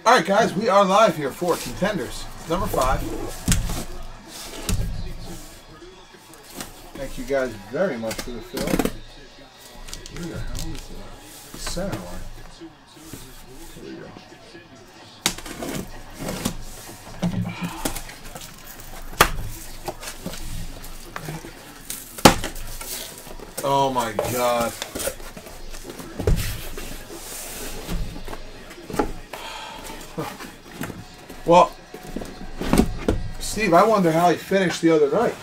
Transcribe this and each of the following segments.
All right, guys, we are live here for Contenders, number 5. Thank you guys very much for the fill. Where the hell is the center line? Here we go. Oh my God. Well, Steve, I wonder how he finished the other night.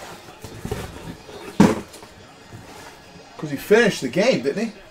Because he finished the game, didn't he?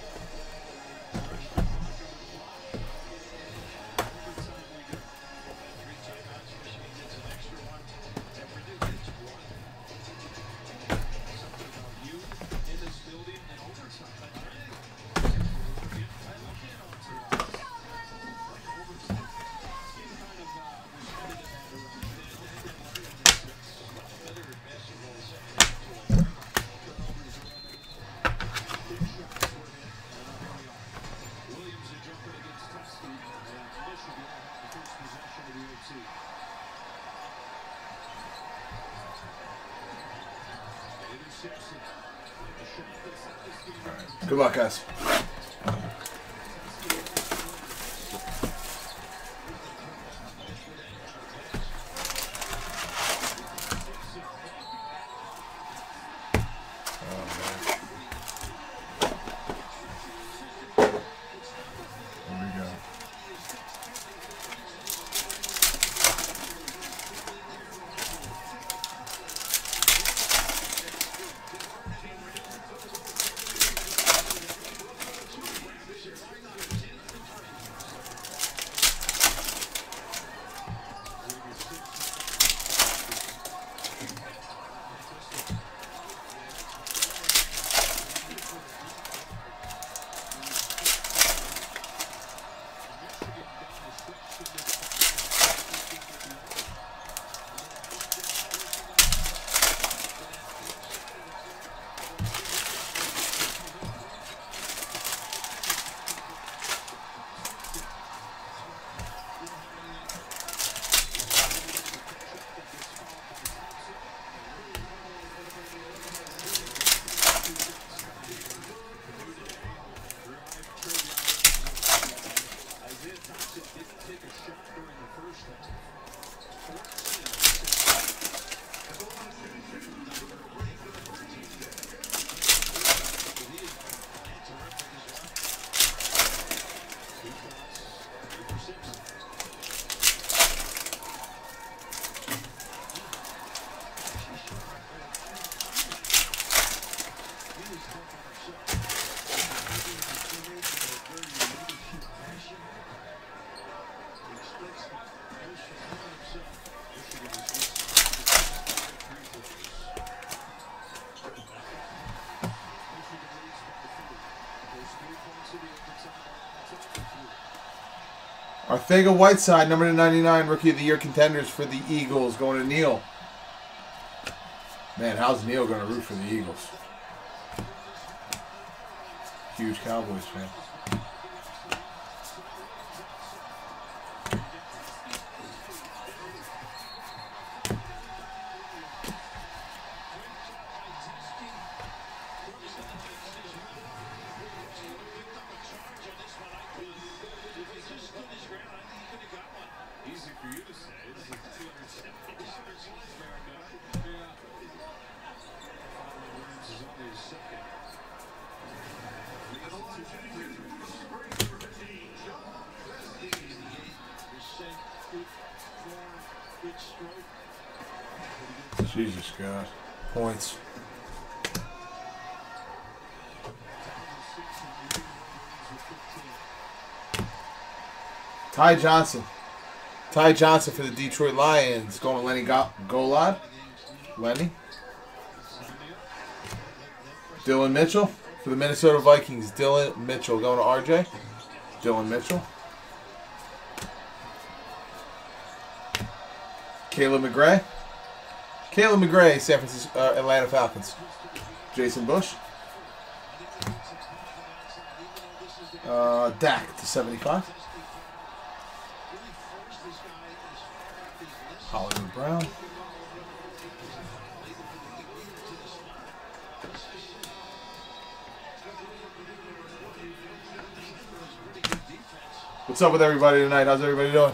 Good luck, guys. Arcega-Whiteside, number 99, Rookie of the Year Contenders for the Eagles, going to Neil. Man, how's Neil going to root for the Eagles? Huge Cowboys fan. Jesus God. Points. Ty Johnson. Ty Johnson for the Detroit Lions. Going to Lenny Golod. Lenny. Dylan Mitchell for the Minnesota Vikings. Dylan Mitchell going to RJ. Dylan Mitchell. Caleb McGray. Caleb McGray, San Francisco, Atlanta Falcons. Jason Bush. Dak to 75. Brown. What's up with everybody tonight? How's everybody doing?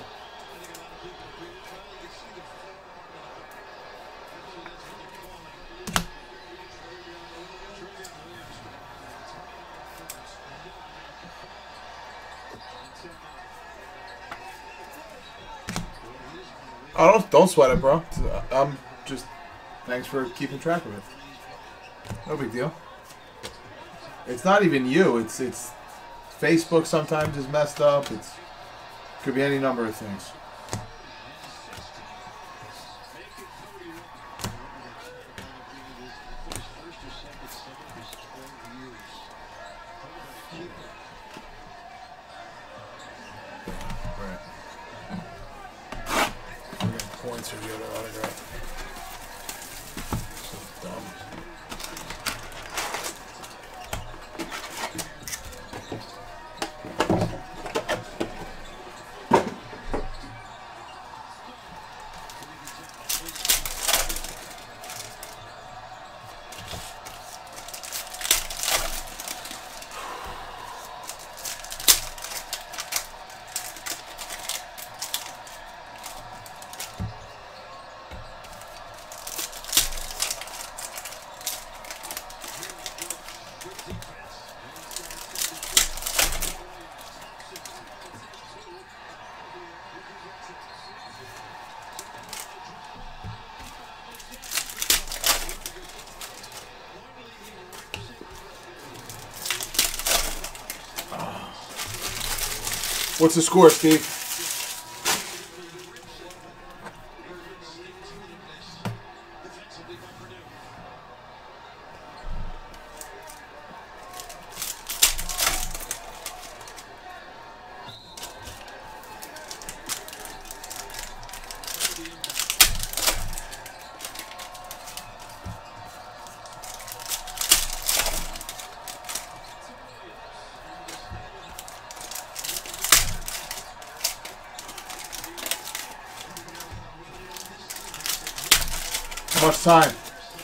Oh, don't sweat it, bro. I'm just thanks for keeping track of it. No big deal. It's not even you. It's Facebook sometimes is messed up. Could be any number of things. Points for the other autograph. So dumb. What's the score, Steve? How much time?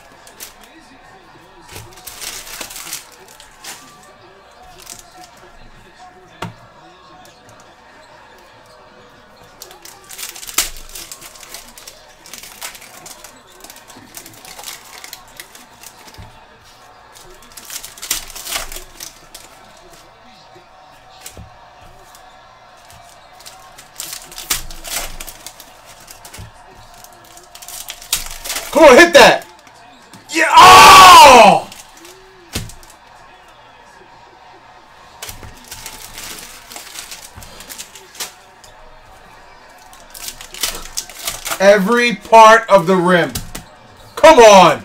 Come on, hit that! Yeah! Oh! Every part of the rim. Come on!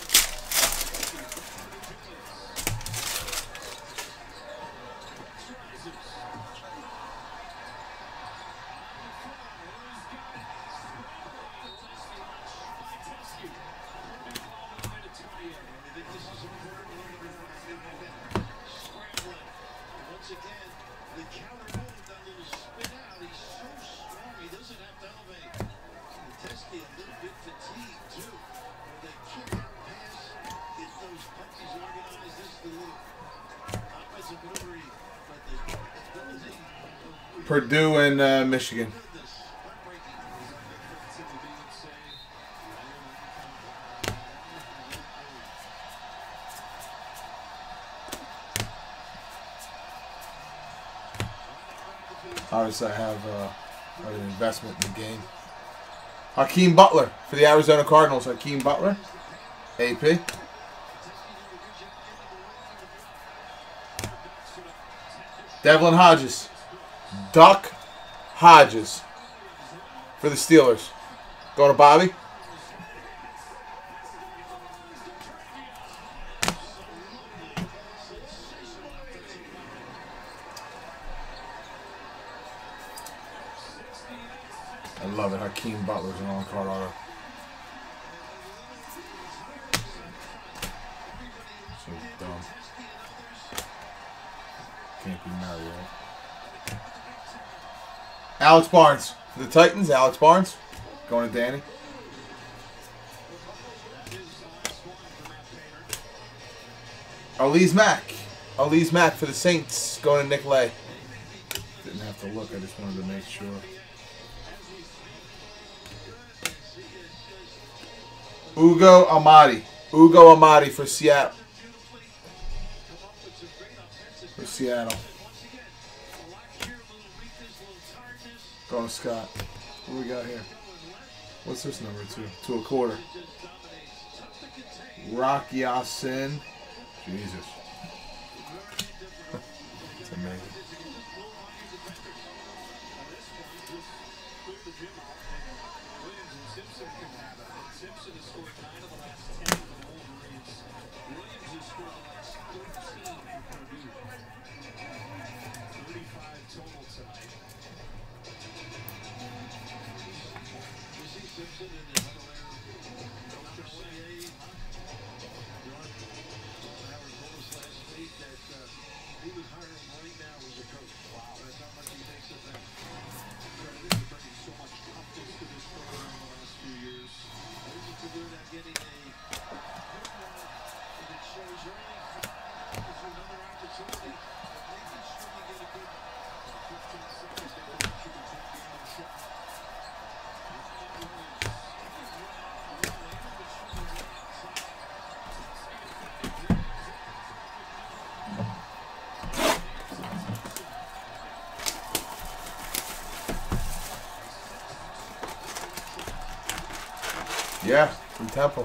Purdue and Michigan. Obviously, I have an investment in the game. Hakeem Butler for the Arizona Cardinals. Hakeem Butler, AP. Devlin Hodges. Duck Hodges for the Steelers. Going to Bobby. I love it. Hakeem Butler's an on-card auto. So dumb. Can't be married, right? Alex Barnes for the Titans. Alex Barnes going to Danny. Elise Mack. Elise Mack for the Saints. Going to Nick Lay. Didn't have to look. I just wanted to make sure. Ugo Amadi. Ugo Amadi for Seattle. For Seattle. Going to Scott. What do we got here? What's this number? 2 2/4. Rock Yasin. Jesus. It's amazing. Yeah, from Temple.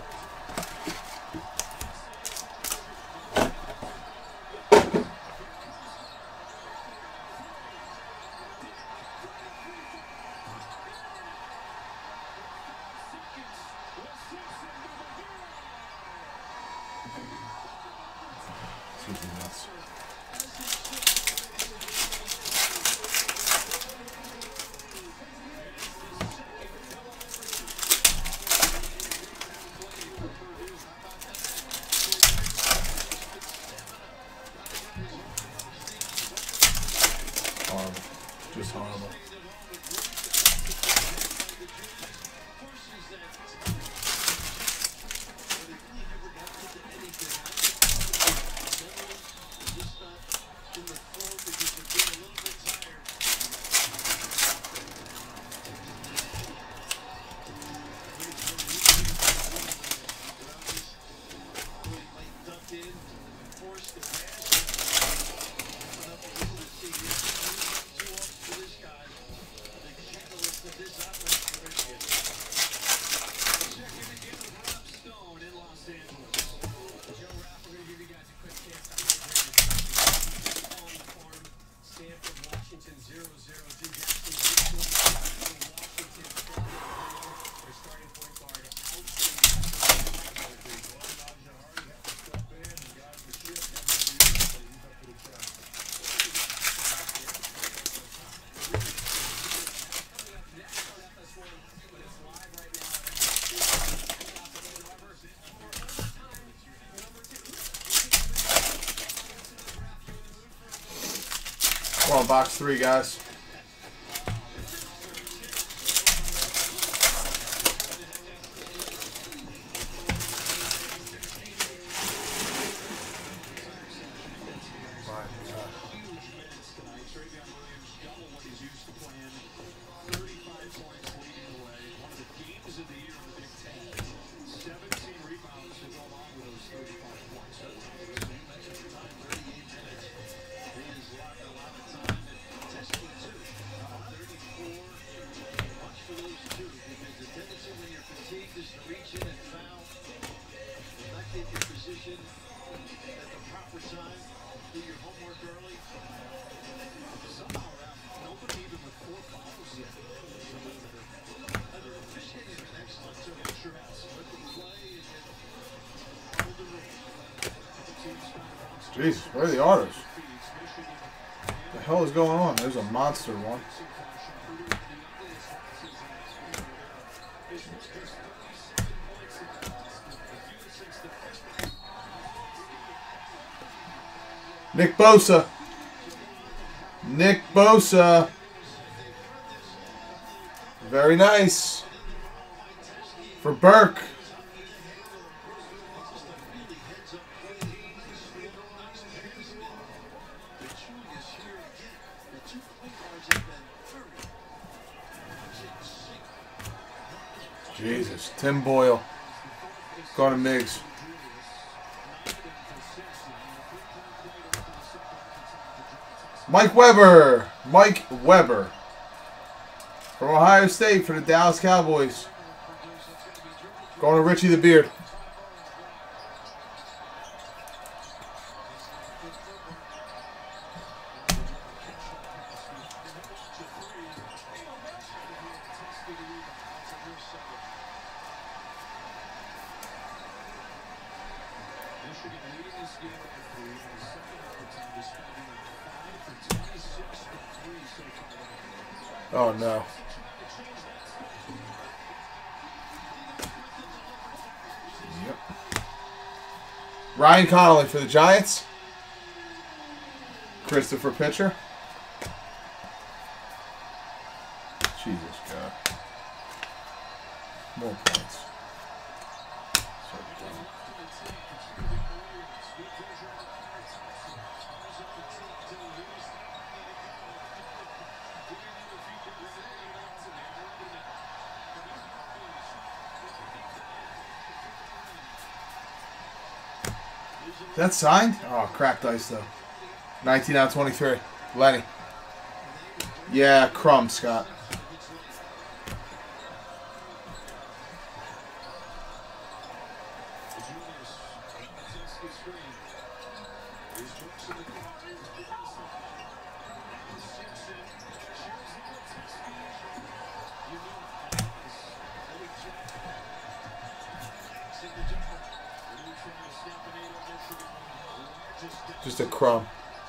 Nuts. Horrible. Just horrible. Come on, box 3, guys. Jesus, where are the autos? What the hell is going on? There's a monster one. Nick Bosa. Nick Bosa. Very nice. For Burke. Jesus. Tim Boyle. Going to Miggs. Mike Weber. Mike Weber. From Ohio State for the Dallas Cowboys. Going to Richie the Beard. Oh no. Yep. Ryan Connolly for the Giants. Christopher Pitcher. Jesus God. More points. So dumb. Is that signed? Oh, cracked ice though. 19 out of 23. Lenny. Yeah, crumb, Scott. Just a crumb.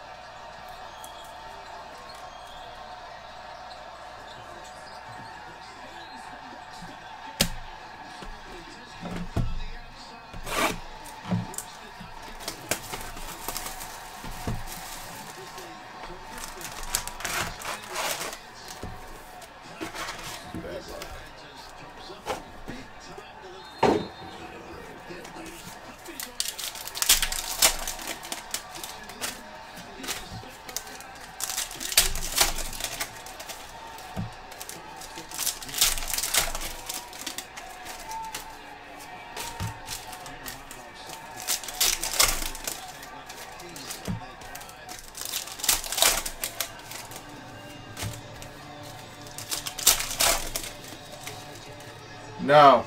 No.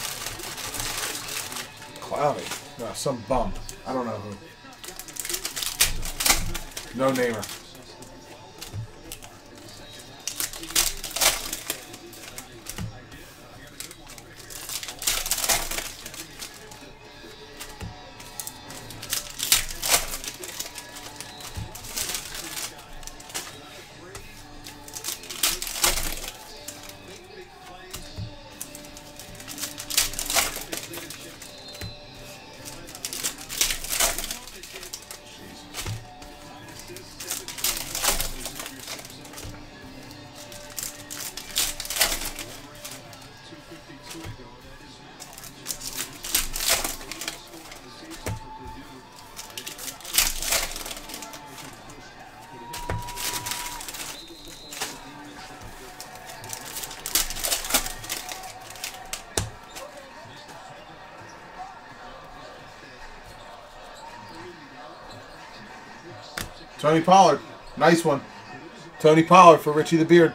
Cloudy. No, some bum. I don't know who. No namer. Tony Pollard. Nice one. Tony Pollard for Richie the Beard.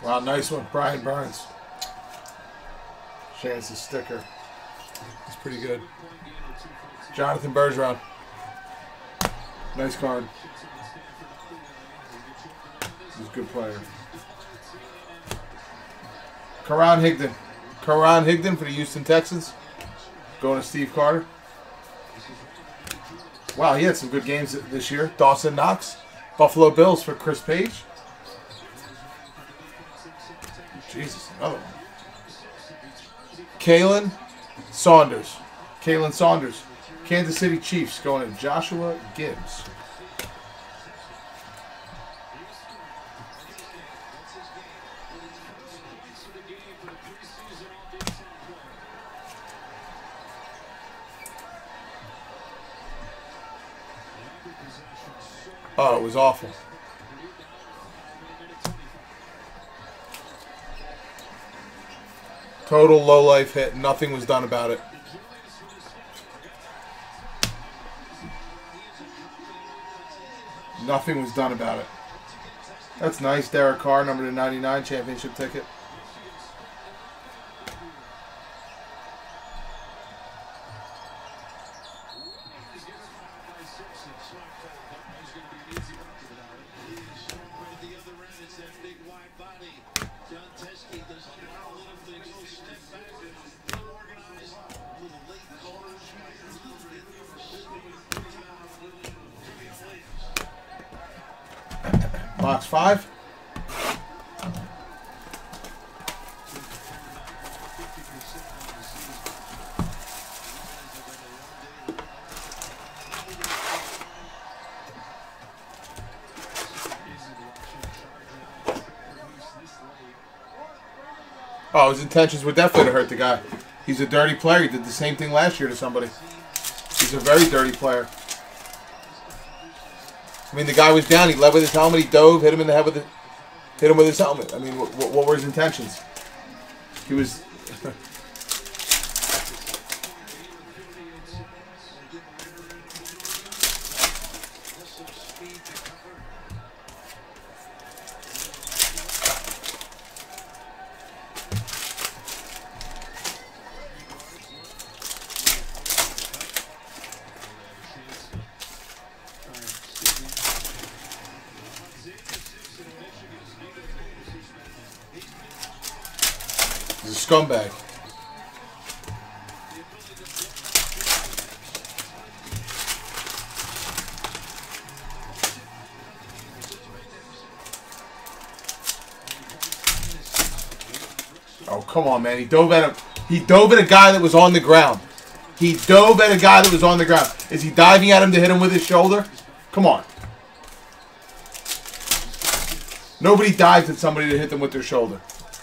Wow, nice one. Brian Burns. Chance's sticker. It's pretty good. Jonathan Bergeron. Nice card. He's a good player. Karan Higdon. Karan Higdon for the Houston Texans. Going to Steve Carter. Wow, he had some good games this year. Dawson Knox. Buffalo Bills for Chris Page. Jesus, another one. Kalen Saunders. Kalen Saunders. Kansas City Chiefs going to Joshua Gibbs. Oh, it was awful. Total low-life hit. Nothing was done about it. Nothing was done about it. That's nice. Derek Carr, number 99, championship ticket. Box 5. Oh, his intentions were definitely to hurt the guy. He's a dirty player. He did the same thing last year to somebody. He's a very dirty player. I mean, the guy was down. He led with his helmet. He dove, hit him in the head with hit him with his helmet. I mean, what were his intentions? He was. He's a scumbag. Oh, come on, man. He dove at a guy that was on the ground. He dove at a guy that was on the ground. Is he diving at him to hit him with his shoulder? Come on. Nobody dives at somebody to hit them with their shoulder.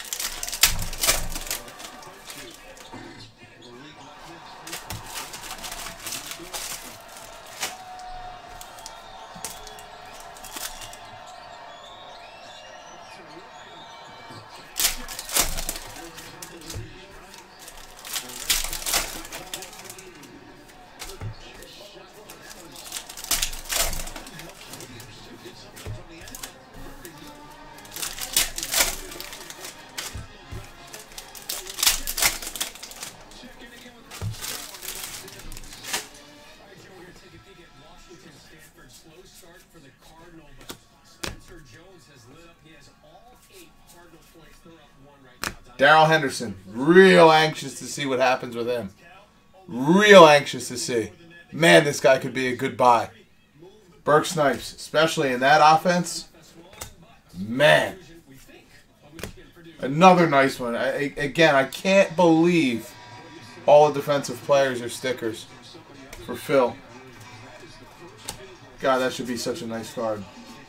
Darrell Henderson. Real anxious to see what happens with him. Real anxious to see. Man, this guy could be a good buy. Burke Snipes, especially in that offense. Man. Another nice one. Again, I can't believe all the defensive players are stickers for Phil. God, that should be such a nice card.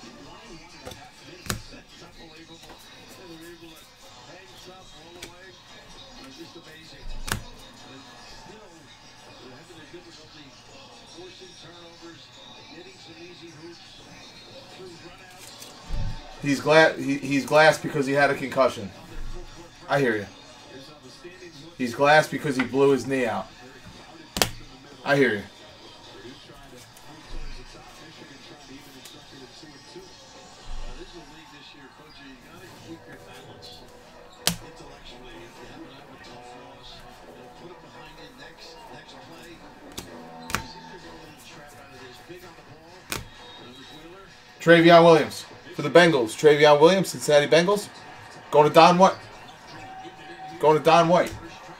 He's glassed because he had a concussion. I hear you. He's glassed because he blew his knee out. I hear you. Travion Williams for the Bengals. Travion Williams, Cincinnati Bengals. Going to Don White. Going to Don White.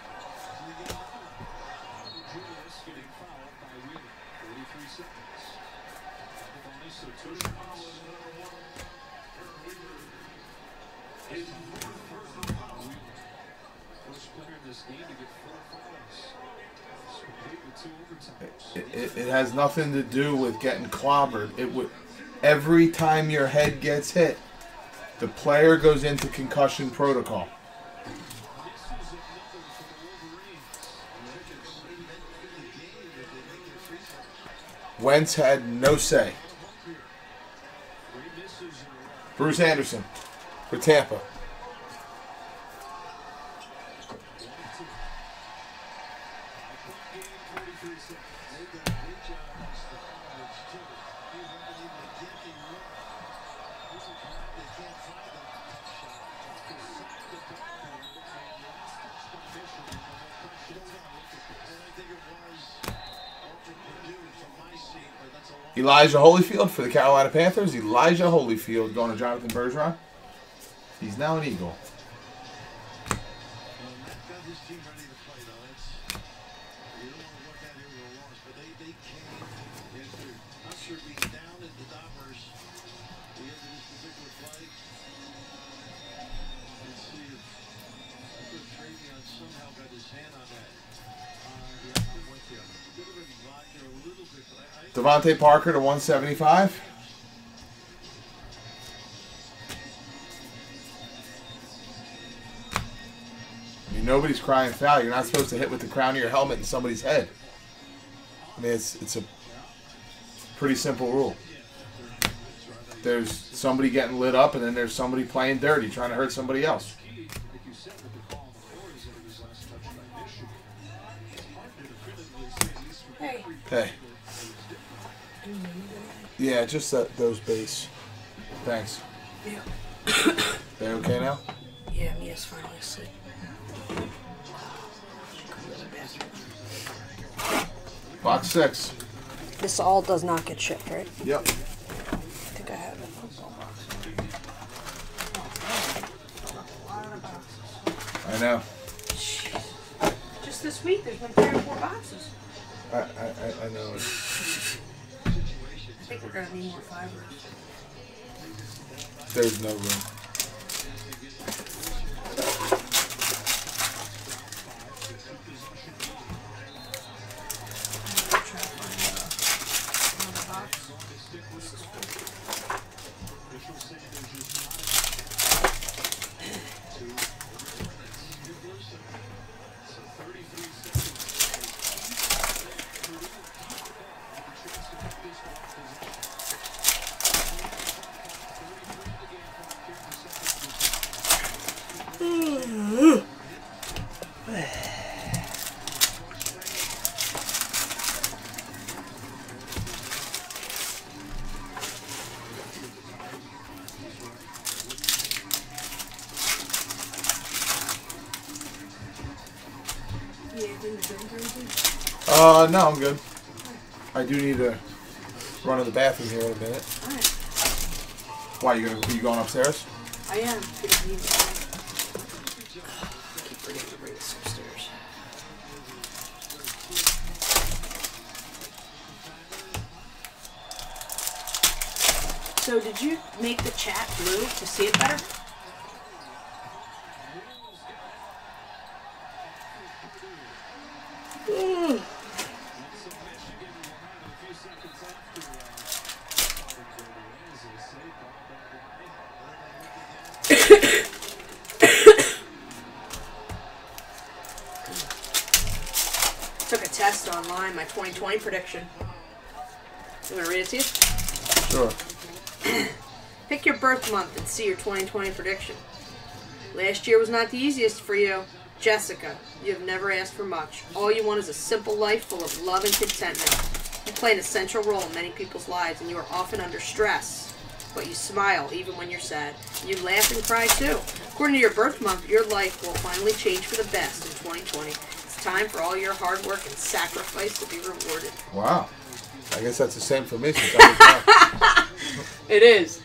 It has nothing to do with getting clobbered. It would, every time your head gets hit, the player goes into concussion protocol. Wentz had no say. Bruce Anderson for Tampa. Elijah Holyfield for the Carolina Panthers. Elijah Holyfield going to Jonathan Bergeron. He's now an Eagle. Devontae Parker to 175. I mean, nobody's crying foul. You're not supposed to hit with the crown of your helmet in somebody's head. I mean, it's a pretty simple rule. There's somebody getting lit up, and then there's somebody playing dirty, trying to hurt somebody else. Hey. Yeah, just those base. Thanks. Yeah. They okay now? Yeah, Mia's finally asleep. Box 6. This all does not get shipped, right? Yep. I think I have it. I know. Just this week, there's been 3 or 4 boxes. I know. I think we're going to need more fibers. There's no room. No, I'm good. I do need to run to the bathroom here in a minute. All right. Why, are you going upstairs? I am. Keep forgetting to bring this upstairs. So, did you make the chat blue to see it better? Took a test online, my 2020 prediction. You want to read it to you? Sure. Pick your birth month and see your 2020 prediction. Last year was not the easiest for you. Jessica, you have never asked for much. All you want is a simple life full of love and contentment. You play an essential role in many people's lives, and you are often under stress. But you smile even when you're sad. You laugh and cry too. According to your birth month, your life will finally change for the best in 2020. It's time for all your hard work and sacrifice to be rewarded. Wow. I guess that's the same for me since I was It is.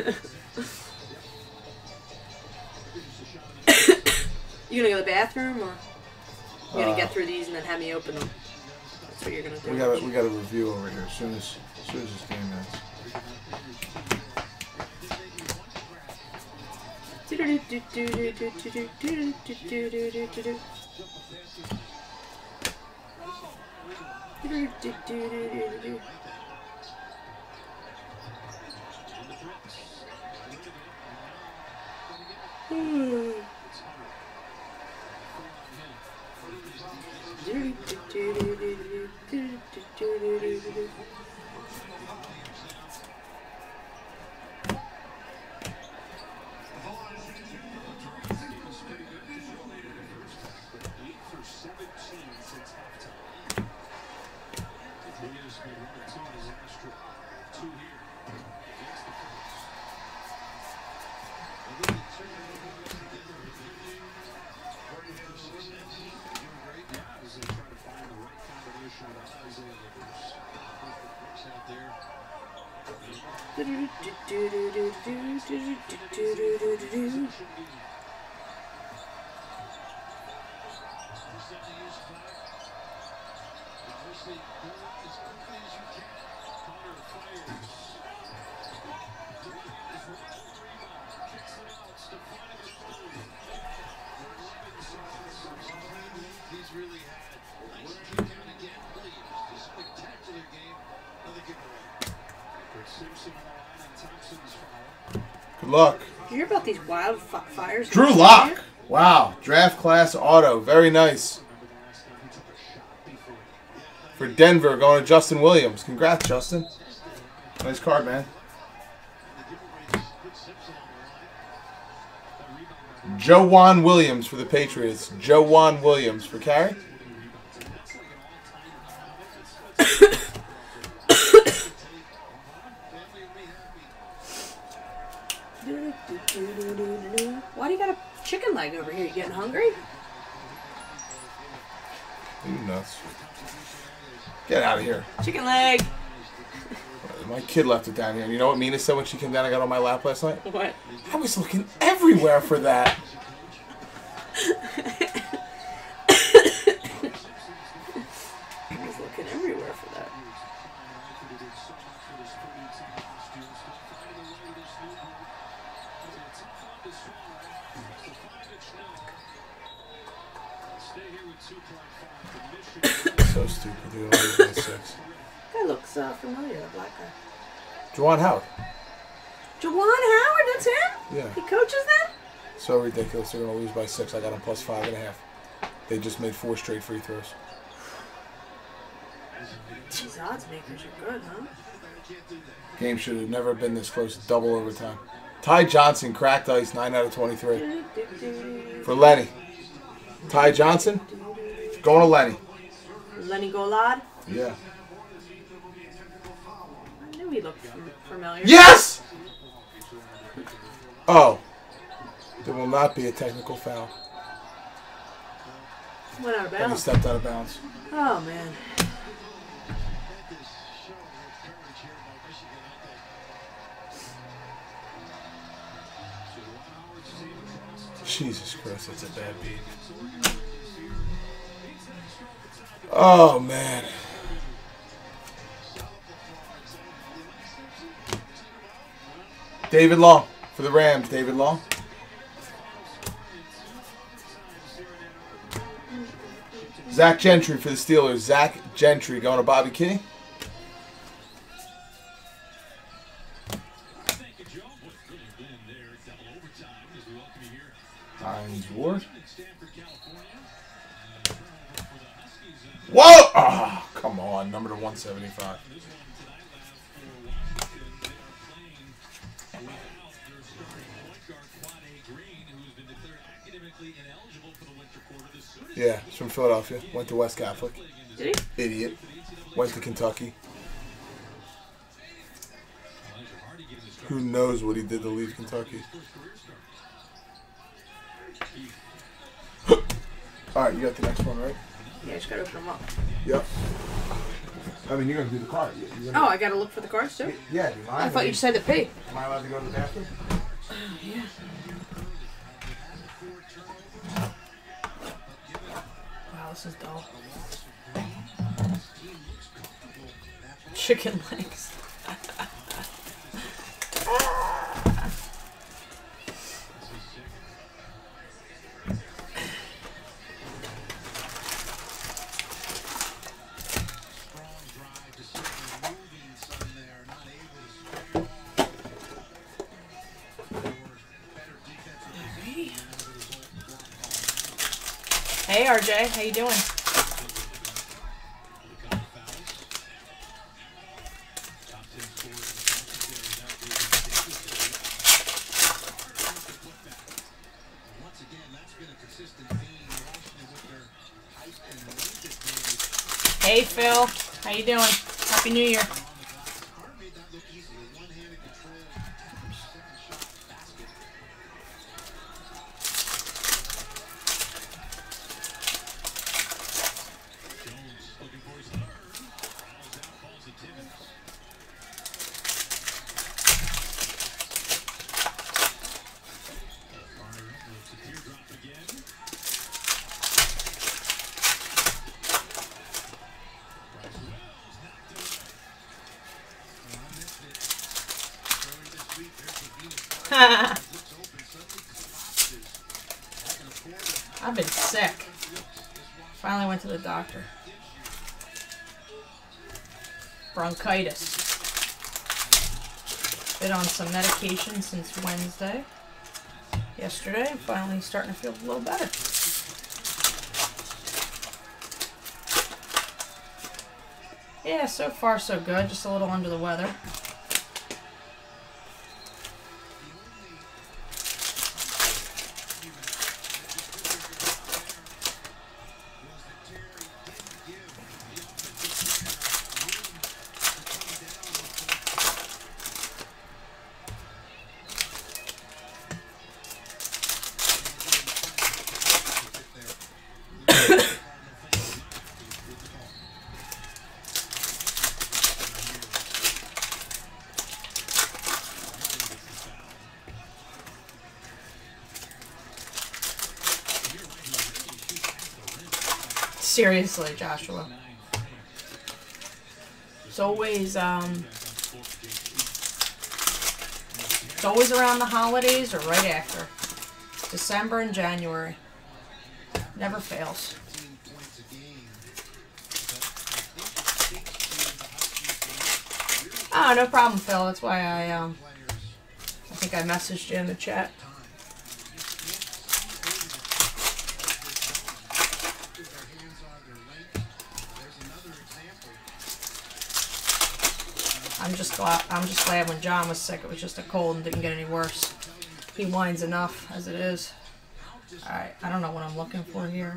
You gonna go to the bathroom, or you gonna get through these and then have me open them? That's what you're gonna do. We got a review over here as soon as this game ends. Good luck. You hear about these wildfires? Drew Lock. Wow. Draft class auto. Very nice. For Denver, going to Justin Williams. Congrats, Justin. Nice card, man. Joejuan Williams for the Patriots. Joejuan Williams for Carey. Why do you got a chicken leg over here? You getting hungry? You nuts. Get out of here. Chicken leg. My kid left it down here. And you know what Mina said when she came down and got on my lap last night? What? I was looking everywhere for that. I was looking everywhere for that. So stupid, dude. Always by 6. That looks familiar, the black guy. Juwan Howard. Juwan Howard, that's him? Yeah. He coaches them? So ridiculous. They're going to lose by 6. I got them plus 5.5. They just made 4 straight free throws. These odds makers are good, huh? Game should have never been this close. Double overtime. Ty Johnson, cracked ice, 9 out of 23. For Lenny. Ty Johnson, going to Lenny. Lenny Golad? Yeah. I knew he looked familiar. Yes! Oh. There will not be a technical foul. Went out of And he bounds. stepped out of bounds. Oh, man. Jesus Christ, that's a bad beat. Oh, man. David Long for the Rams. David Long. Zach Gentry for the Steelers. Zach Gentry going to Bobby Kinney. Hines Ward. Whoa! Oh, come on. Number to 175. Yeah, he's from Philadelphia. Went to West Catholic. Did he? Idiot. Went to Kentucky. Who knows what he did to leave Kentucky? Alright, you got the next one, right? Yeah, I just gotta open them up. Yep. I mean, you're going to do the card. Oh, I got to look for the cards too? Yeah, do you mind? I thought you said to pee. Am I allowed to go to the bathroom? Yeah. Wow, this is dull. Chicken legs. Hey RJ, how you doing? Hey Phil, how you doing? Happy New Year. I've been sick. Finally went to the doctor. Bronchitis. Been on some medication since Wednesday. Yesterday, I'm finally starting to feel a little better. Yeah, so far so good. Just a little under the weather. Seriously, Joshua. It's always around the holidays or right after. December and January. Never fails. Oh, no problem, Phil. That's why I think I messaged you in the chat. I'm just glad when John was sick, it was just a cold and didn't get any worse. He whines enough as it is. Alright, I don't know what I'm looking for here.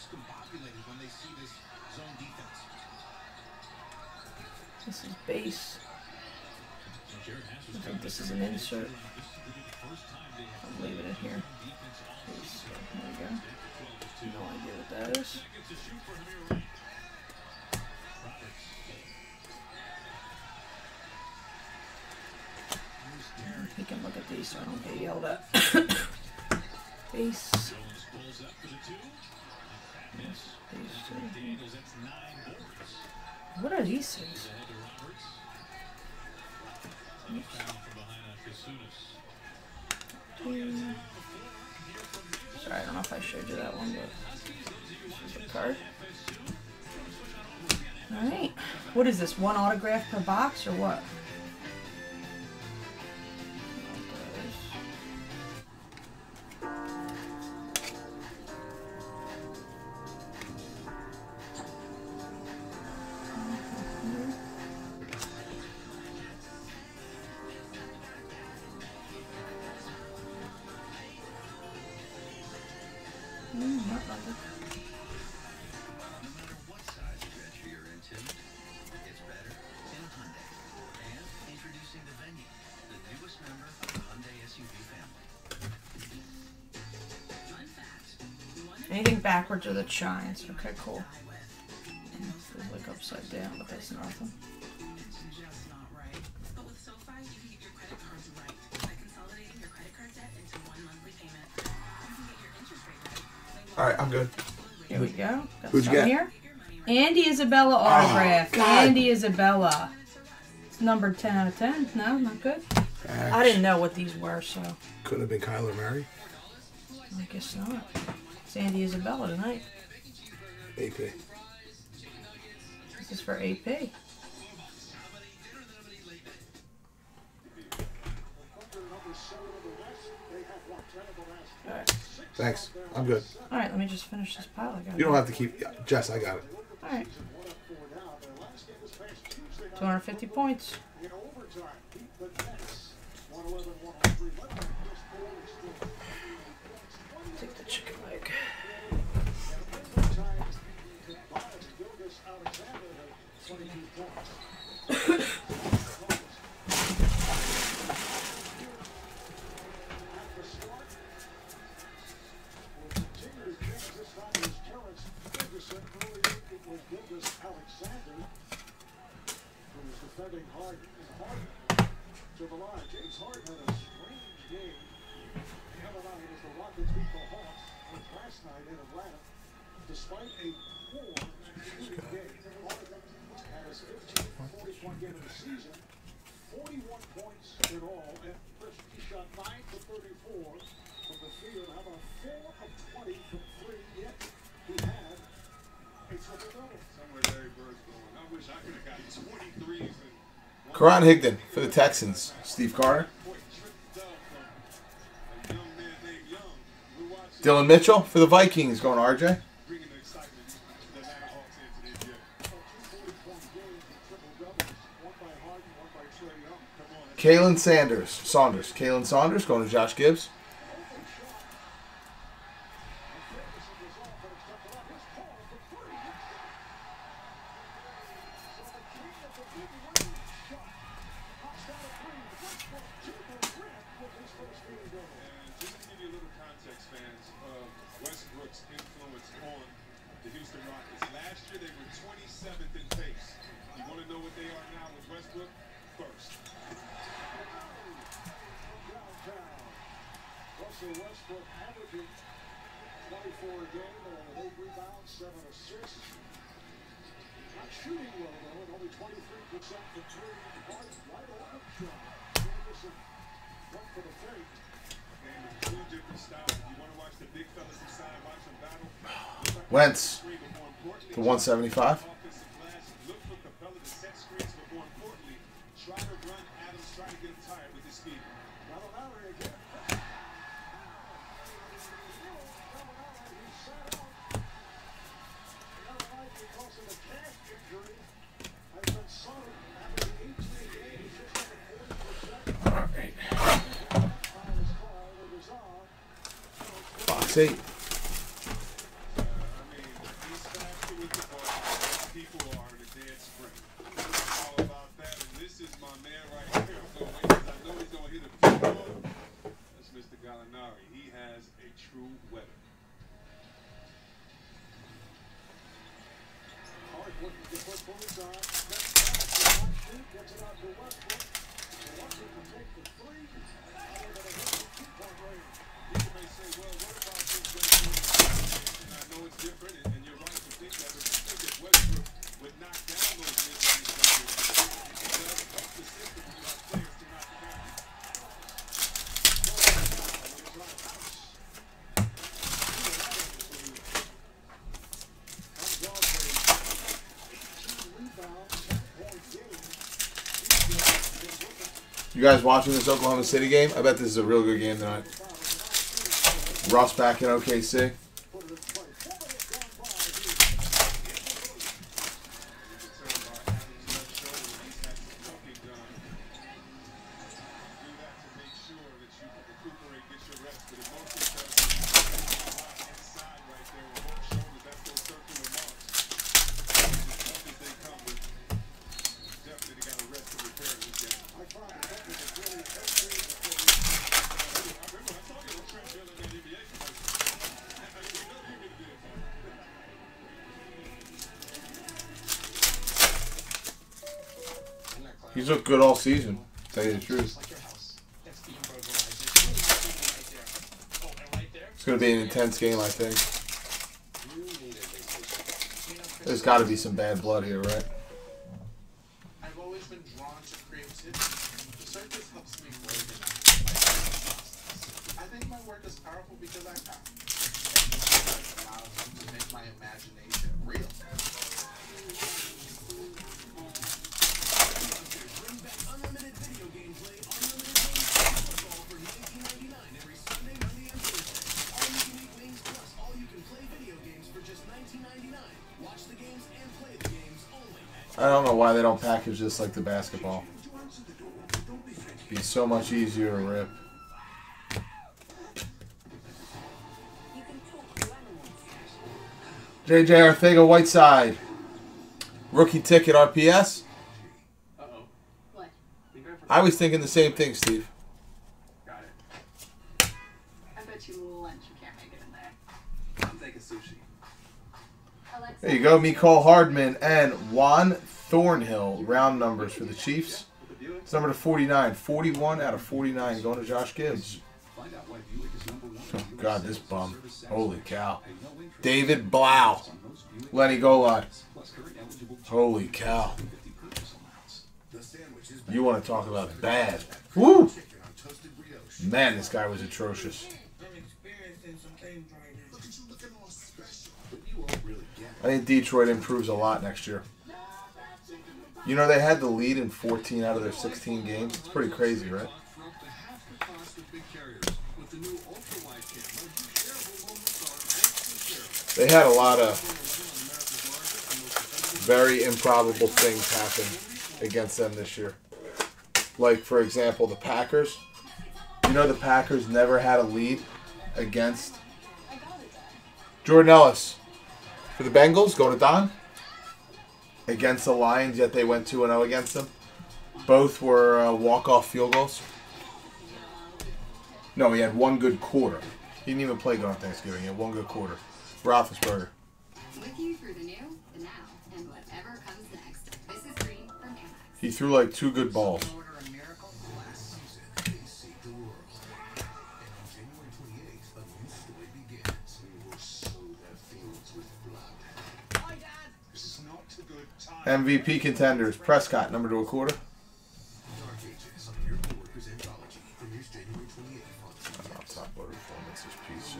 This is base. I think this is an insert. I'm leaving it here. Base. There we go. No idea what that is. You can look at these so I don't get yelled at. Base. What are these things? Sorry, I don't know if I showed you that one, but this is a card. Alright. What is this? One autograph per box or what? Anything backwards are the Giants. Okay, cool. Like upside upside down, but that's nothing. All right, I'm good. Here we go. Got Who'd you get? Here. Andy Isabella autograph. Andy Isabella. Number 10 out of 10. No, not good. I didn't know what these were, so. Could have been Kyler Murray. I guess not. It's Andy Isabella tonight. AP. This is for AP. Alright. Thanks. I'm good. Alright, let me just finish this pile. I got You don't have to keep... Yeah, Jess, I got it. Alright. 250 points. Take the chicken leg. Hardman to the line. James Hardman had a strange game the other night as the Rockets beat the Hawks last night in Atlanta. Despite a poor shooting game, Hardman had his 15th 40-point game of the season, 41 points in all, and he shot 9 for 34 from the field. How about 4 of 20 from 3? Yet he had a triple-double. Somewhere Larry Bird's going. I wish I could have gotten 23s. Karan Higdon for the Texans. Steve Carter. Dylan Mitchell for the Vikings. Going to RJ. Kalen Saunders. Kalen Saunders going to Josh Gibbs. Westbrook averaging 24 a game and 8 rebounds, 7 assists. Not shooting well though, and only 23% from 3. Harden right on the shot. Anderson went for the fake. And with 2 different styles. You want to watch the big fellas inside, watch them battle. Wentz to 175. Look for Capella to set screens, but more importantly, try to run Adams, try to get him tired with his speed. Not allowed again. Box 8. You guys watching this Oklahoma City game? I bet this is a real good game tonight. Russ back in OKC. He's looked good all season, to tell you the truth. It's going to be an intense game, I think. There's got to be some bad blood here, right? I've always been drawn to creativity. The circus helps me grow. I think my work is powerful because I allows to make my imagination real. I don't know why they don't package this like the basketball. It'd be so much easier to rip. JJ Arthega Whiteside. Rookie ticket RPS. Uh-oh. What? I was thinking the same thing, Steve. Got it. I bet you lunch you can't make it in there. I'm taking sushi. Alexa, There you go, Mecole Hardman and Juan Thornhill. Round numbers for the Chiefs. It's number to 49. 41 out of 49 going to Josh Gibbs. Oh, God, this bum. Holy cow. David Blau. Lenny Golod. Holy cow. You want to talk about bad. Woo! Man, this guy was atrocious. I think Detroit improves a lot next year. You know, they had the lead in 14 out of their 16 games. It's pretty crazy, right? They had a lot of very improbable things happen against them this year. Like, for example, the Packers. You know the Packers never had a lead against Jordan Ellis. For the Bengals, go to Don. Against the Lions, yet they went 2-0 against them. Both were walk-off field goals. No, he had one good quarter. He didn't even play good on Thanksgiving. He had one good quarter. Roethlisberger. with you through the new, the now, and whatever comes next. This is Green from Amex. He threw like 2 good balls. MVP contenders. Prescott, number to a quarter. Top order performance is PC.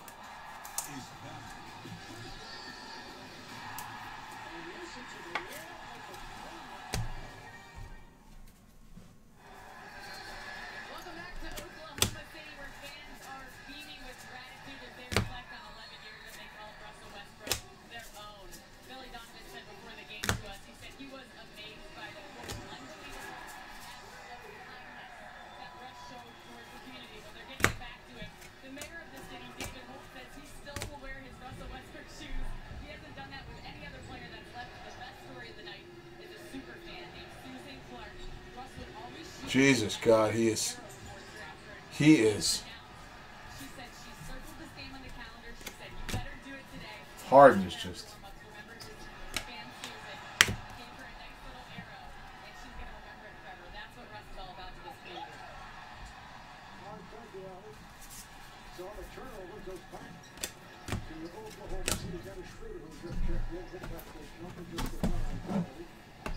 Welcome back to Oklahoma City, where fans are beaming with gratitude as they reflect on 11 years that they called Russell Westbrook their own. Billy Donovan said before the game to us, he said he was amazed by the unbelievable act of kindness that Russ showed towards the community. But they're getting back to it. The mayor of the city, David Holt, says he still will wear his Russell Westbrook shoes. He hasn't done that with any other player that's left. The best story of the night is a super fan named Susan Clark. Russ would always shoot. Jesus, God, he is. He is. She said she circled this game on the calendar. She said you better do it today. Harden is just. Remember to fan Susan. Gave her a nice little arrow, and she's gonna remember it forever. That's what Russ is all about to this community. So the turnover goes back to the Oklahoma City Dennis Schroeder, who just checked in, hit that big jumper just to run on penalty.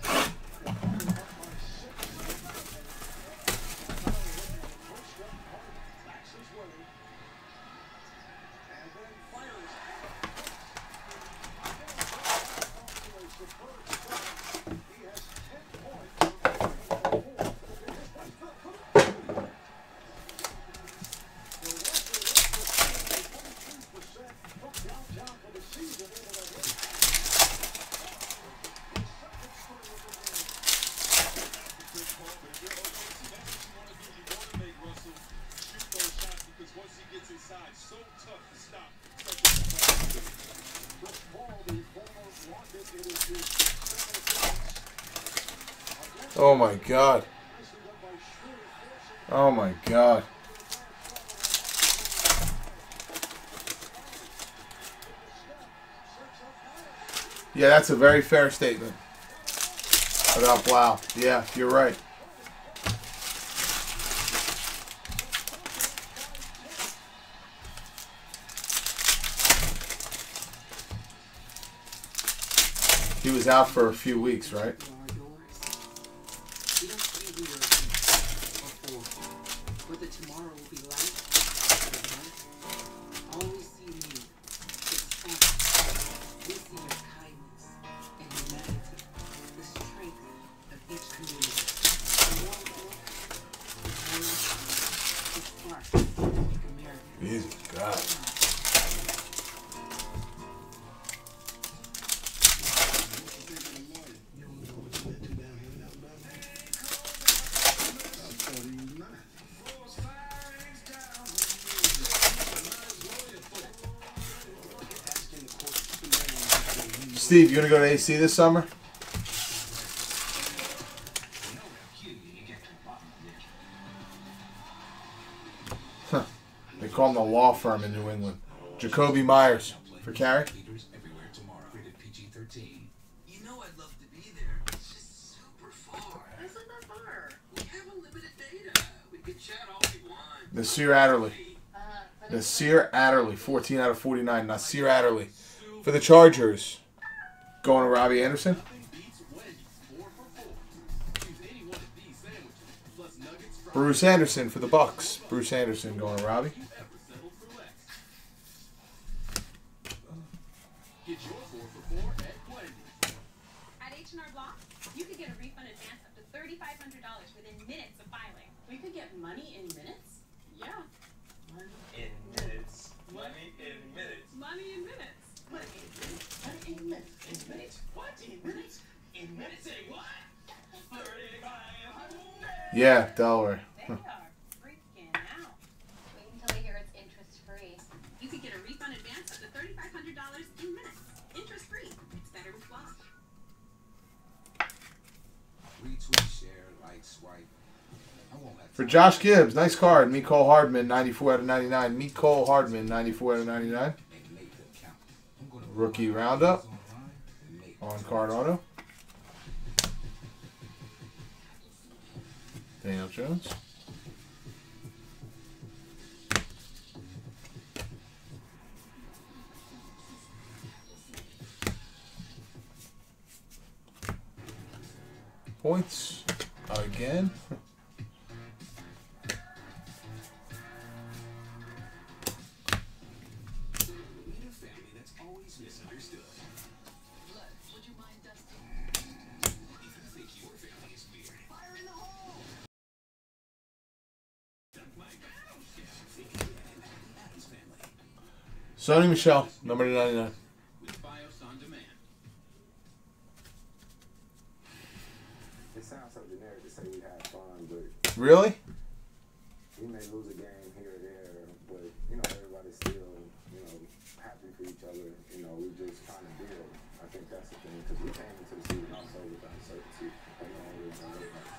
Backs his way. And then fires. To a superb start. He has 10 points. Oh my God. Oh my God. Yeah, that's a very fair statement. Without Blau. Yeah, you're right. He was out for a few weeks, right? What the tomorrow will be like. All we see in you is strength. We see your kindness and humanity, the strength of each community. The more we look, the spark to make America. Easy, God. Steve, you gonna go to AC this summer? Huh. They call him the law firm in New England. Jacoby Myers for Carrie. You know I'd love to be there. It's just super far. It's not that far. We have unlimited data. We could chat all we want. Nasir Adderley. Nasir Adderley, 14 out of 49. Nasir Adderley for the Chargers. Going to Robbie Anderson. Bruce Anderson for the Bucks. Bruce Anderson going to Robbie. At H&R Block, you could get a refund advance up to $3,500 within minutes of filing. We could get money in minutes? Yeah, In minutes. Money in minutes. money in minutes. What? In minutes? In minutes? What? In minutes? In minutes? Say what? 3,500. Yeah, Delaware. They are freaking out. Wait until they hear it's interest free. You could get a refund advance up to $3,500 in minutes. Interest free. It's better with Block. Retweet, share, like, swipe. I won't have For Josh Gibbs, nice card. Mecole Hardman, 94 out of 99. Mecole Hardman, 94 out of 99. and make them count. I'm gonna Rookie roundup online and make on card auto. Daniel Jones. Points again. Meet a family that's always misunderstood. Blood, would you mind dusting? If you think your family is weird, fire in the hole! Dunk my battleship. Think of it as the Adams family. Sony Michelle, number 99. With BIOS on demand. It sounds so generic to say we had fun, but Really? we may lose a game here or there, but, everybody's still, happy for each other. We just trying to build. I think that's the thing, because we came into the season also with the uncertainty. We just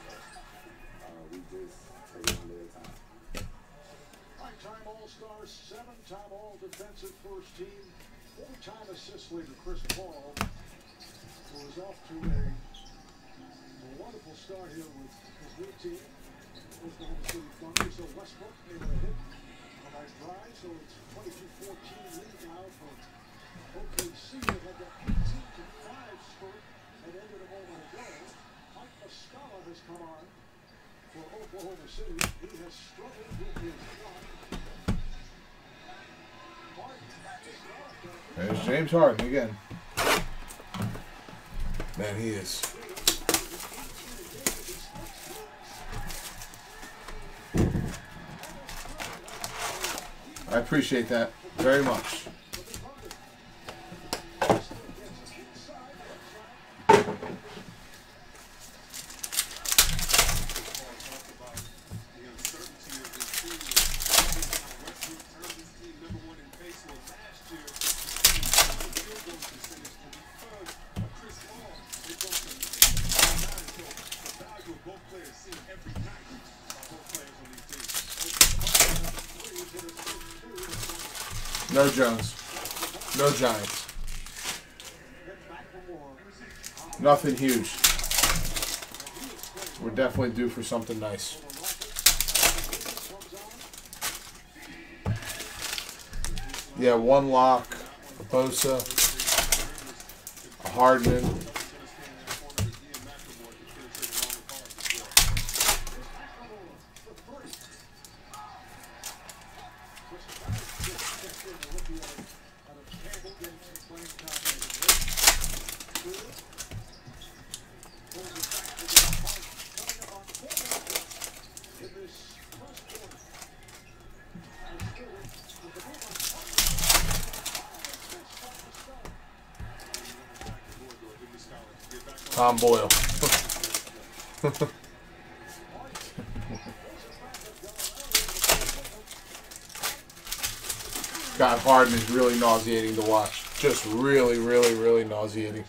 take it one day at a time. Five-time All-Star, seven-time All-Defensive First Team, four-time assist leader Chris Paul, who is off to a wonderful start here with his new team, Oklahoma City Thunder. So Westbrook able to hit on that drive, so it's 22-14 lead now for OKC. They had that 18-5 spurt that ended a moment ago. Mike Muscala has come on for Oklahoma City. He has struggled with his shot. There's James Harden again. Man, he is. I appreciate that very much. No Jones. No Giants. Nothing huge. We're definitely due for something nice. Yeah, one lock, a Bosa, a Hardman. Tom Boyle. God, Hardman is really nauseating to watch. Just really, really, really nauseating.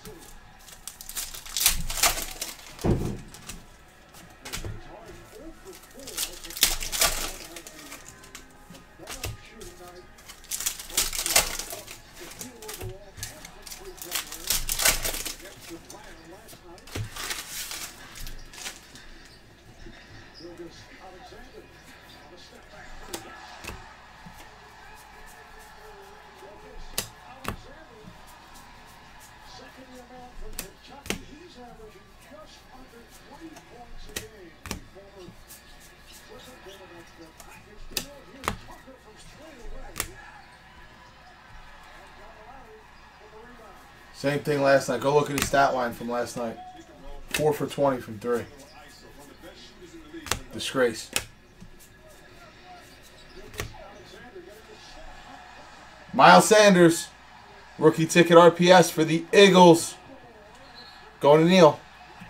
Same thing last night. Go look at his stat line from last night. 4 for 20 from 3. Disgrace. Miles Sanders, rookie ticket RPS for the Eagles. Going to Neil.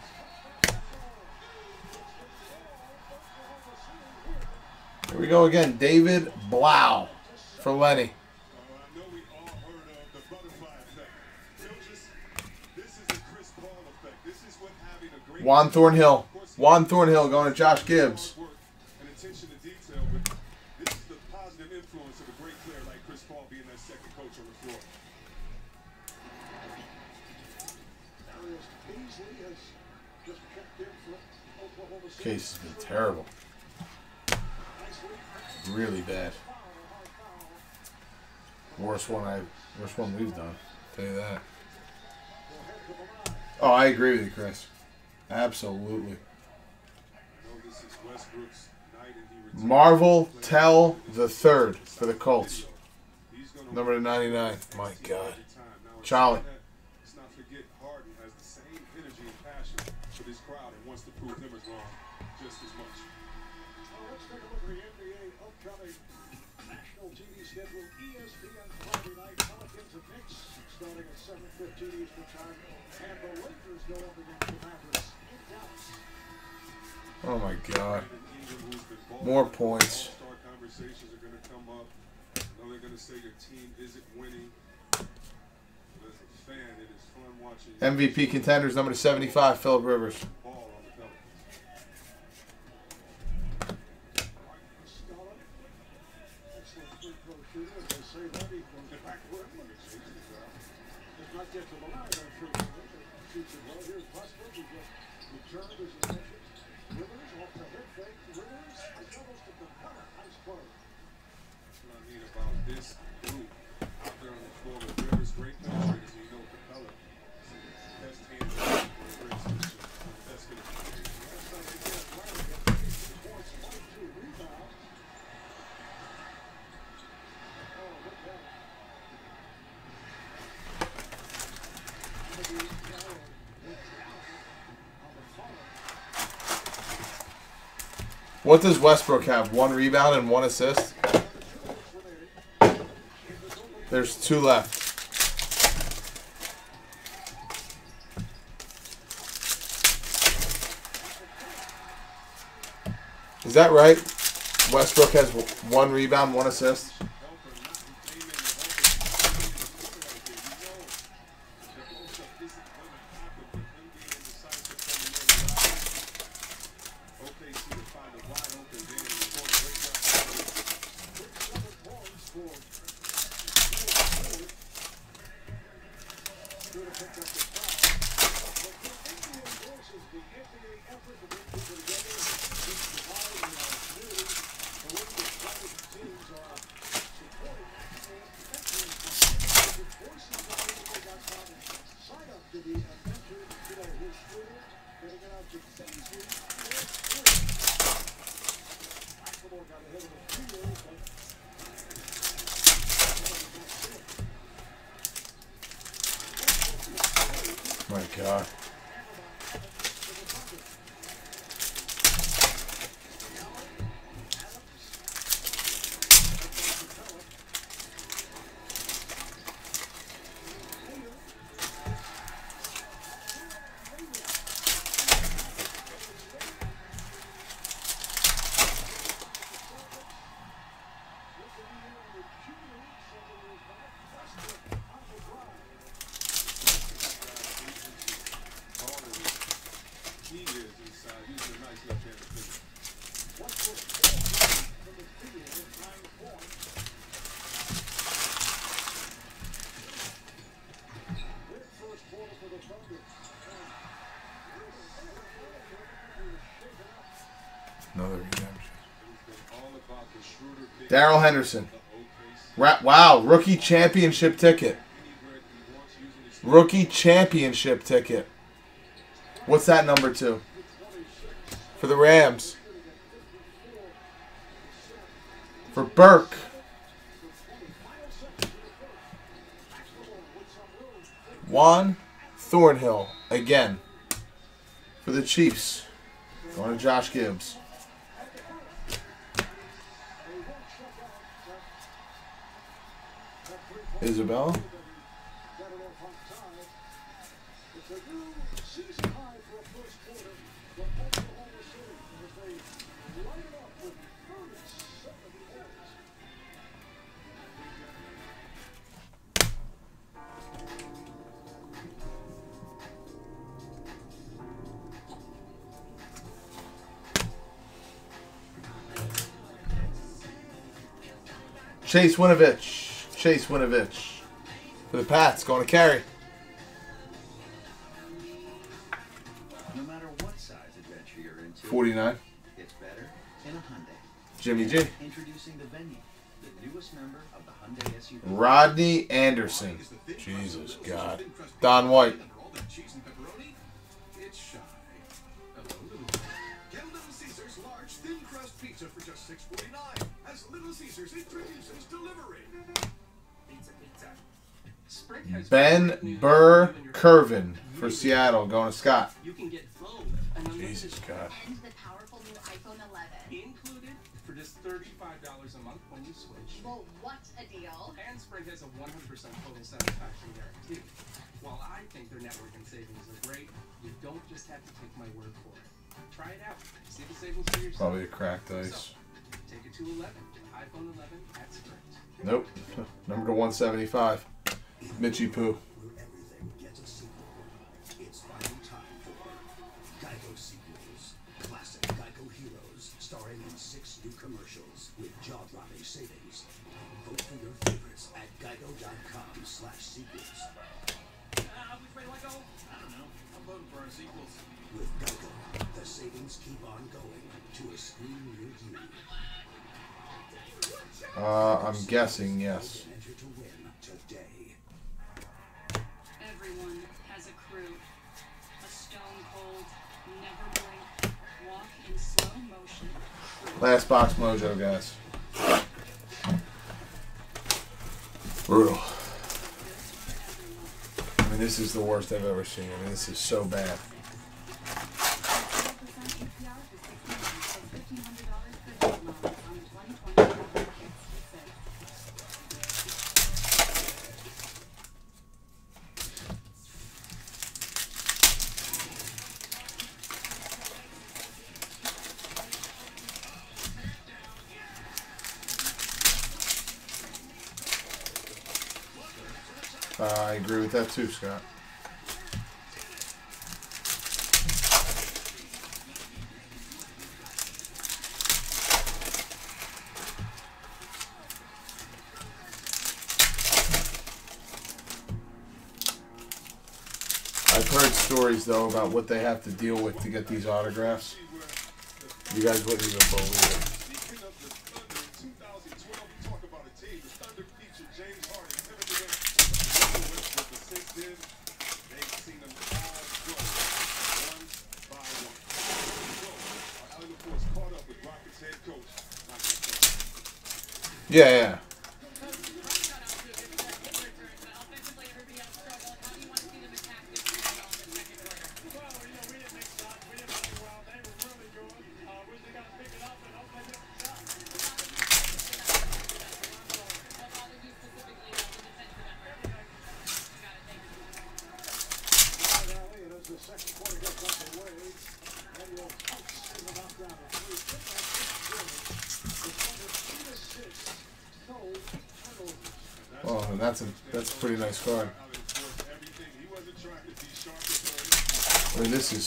Here we go again. David Blau for Lenny. Juan Thornhill. Juan Thornhill going to Josh Gibbs. Case has been terrible. Really bad. Worst one we've done. I'll tell you that. Oh, I agree with you, Chris. Absolutely. Marvel Tell the Third for the Colts. Number to 99. My God. Charlie. Let's not forget Hardman has the same energy and passion for this crowd and wants to prove them as wrong just as much. Let's take a look at the NBA upcoming national TV schedule. ESPN Friday night, Pelicans and Knicks starting at 7:15 Eastern time, and the Lakers go up against the Mavericks in Dallas. Oh my God. More points. All-star conversations are going to come up. I know they're going to say your team isn't winning. But as a fan, it is fun watching. MVP contenders, number to 75, Phillip Rivers. What does Westbrook have? 1 rebound and 1 assist? There's 2 left. Is that right? Westbrook has 1 rebound, 1 assist? My God. Another redemption. Darrell Henderson. Wow, rookie championship ticket. Rookie championship ticket. What's that number to? For the Rams. For Burke. Juan Thornhill. Again. For the Chiefs. Going to Josh Gibbs. Isabella. Chase Winovich. Chase Winovich. For the Pats, going to carry. No matter what size adventure you're into, 49. it's better in a Hyundai. Jimmy G. Introducing the Venue, the newest member of the Hyundai SUV. Rodney Anderson. Jesus God. Don White. It's shy. Get Little Caesars large thin crust pizza for just $6.49. As Little Caesars introduces delivery. Ben Burr Curvin for Seattle, going to Scott. You can get both. Jesus God. And the powerful new iPhone 11. Included for just $35 a month when you switch. Well, what a deal. And Sprint has a 100% total satisfaction guarantee. While I think their network and savings are great, you don't just have to take my word for it. Try it out. See the savings for yourself. Probably a cracked ice. So, take it to 11. iPhone 11 at Sprint. Nope. Number to 175. Mitchie Poo. Everything gets a sequel. It's final time for Geico sequels. Classic Geico heroes, starring in 6 new commercials with jaw-dropping savings. Vote for your favorites at geico.com/sequels. Which way do I go? I don't know. I'm voting for our sequels. With Geico, the savings keep on going to a screen near you. I'm guessing yes. Enter to win today. Everyone has a crew. A stone cold, never blink, walk in slow motion. Last box mojo, guys. Brutal. I mean, this is the worst I've ever seen. I mean, this is so bad. I agree with that too, Scott. I've heard stories, though, about what they have to deal with to get these autographs. You guys wouldn't even believe it. Caught up with Rockets head coach. Yeah. Oh, and that's a pretty nice card. I mean, this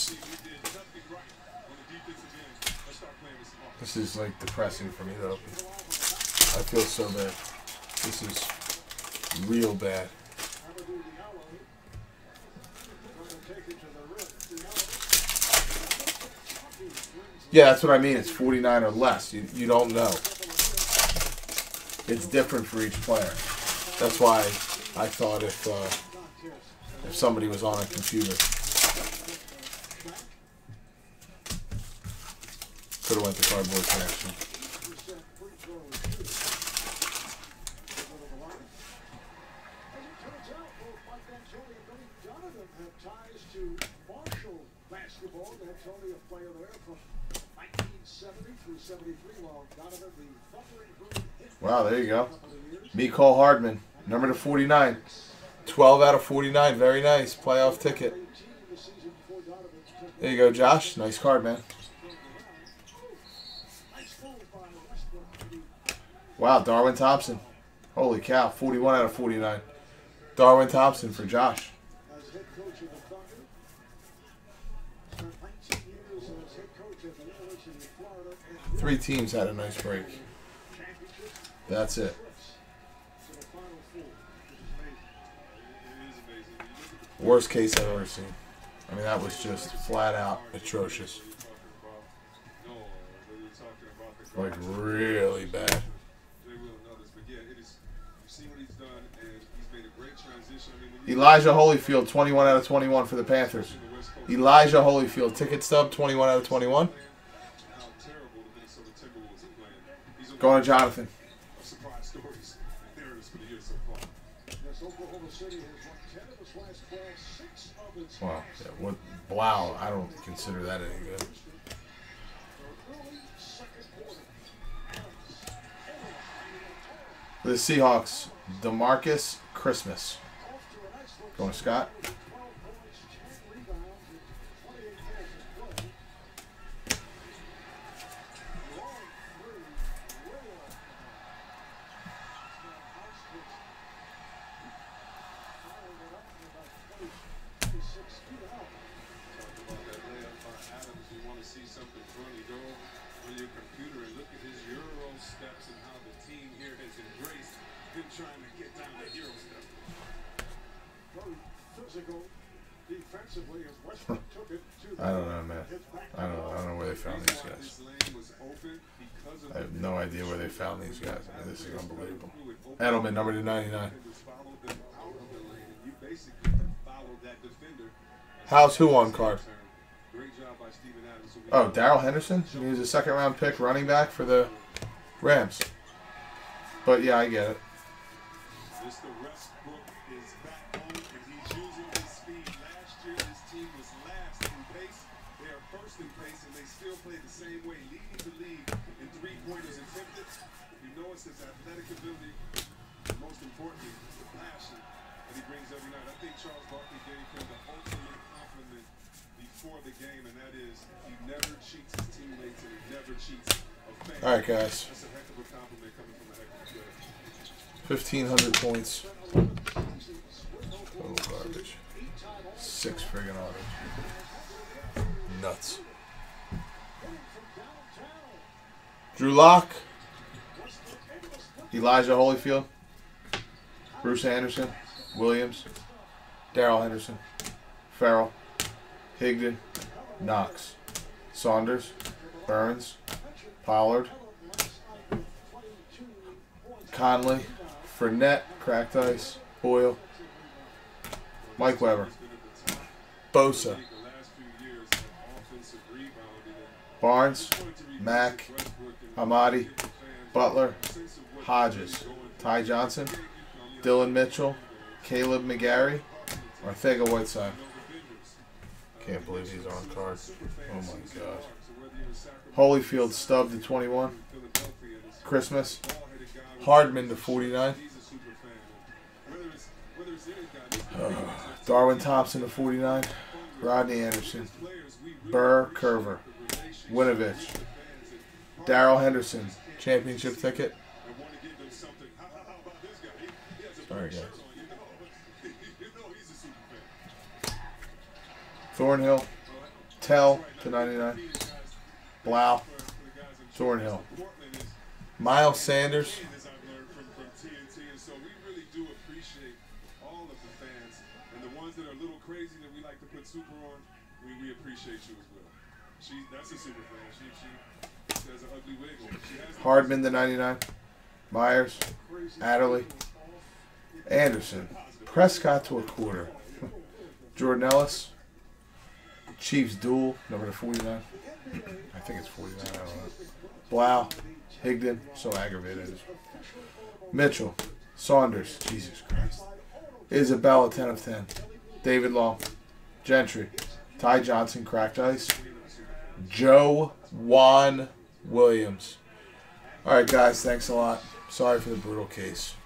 is like depressing for me though. I feel so bad. This is real bad. Yeah, that's what I mean. It's 49 or less. You don't know. It's different for each player. That's why I thought if somebody was on a computer, could have went to Cardboard Connection. Wow, there you go. Mecole Hardman, number to 49. 12 out of 49. Very nice. Playoff ticket. There you go, Josh. Nice card, man. Wow, Darwin Thompson. Holy cow. 41 out of 49. Darwin Thompson for Josh. 3 teams had a nice break. That's it. Worst case I've ever seen. I mean, that was just flat out atrocious. Like, really bad. Elijah Holyfield, 21 out of 21 for the Panthers. Elijah Holyfield, ticket stub, 21 out of 21. Going to Jonathan. Wow. Yeah, what? Wow. I don't consider that any good. For the Seahawks, DeMarcus Christmas. Going to Scott. I don't know, man. I don't know where they found these guys. I have no idea where they found these guys. I mean, this is unbelievable. Edelman, number to 99. How's who on card? Oh, Darrell Henderson? He was a second-round pick running back for the Rams. But, yeah, I get it. All right, guys. 1,500 points. Total garbage. 6 friggin' autos. Nuts. Drew Lock. Elijah Holyfield. Bruce Anderson. Williams. Darrell Henderson. Farrell. Higdon. Knox. Saunders. Burns. Pollard. Conley. Fournette. Cracked Ice. Boyle. Mike Weber. Bosa. Barnes. Mack. Hamadi. Butler. Hodges, Ty Johnson, Dylan Mitchell, Caleb McGarry, Ortega Whiteside. Can't believe these are on card. Oh my god. Holyfield stub to 21. Christmas. Hardman to 49. Darwin Thompson to 49. Rodney Anderson. Burr Curver. Winovich. Darrell Henderson. Championship ticket. Sorry, guys. Thornhill. Tell to 99. Blau. Thornhill. Miles Sanders. Crazy that we like to put super on, we appreciate you as well. That's a super fan. She has an ugly wig on. Hardman the 99. Myers. Adderley. Anderson. Prescott to a quarter. Jordan Ellis. Chiefs duel, number 49. I think it's 49, I don't know. Blau. Higdon. So aggravated. Mitchell. Saunders. Jesus Christ. Isabella, 10 of 10. David Long, Gentry, Ty Johnson, cracked ice, Joe Juan Williams. All right, guys, thanks a lot. Sorry for the brutal case.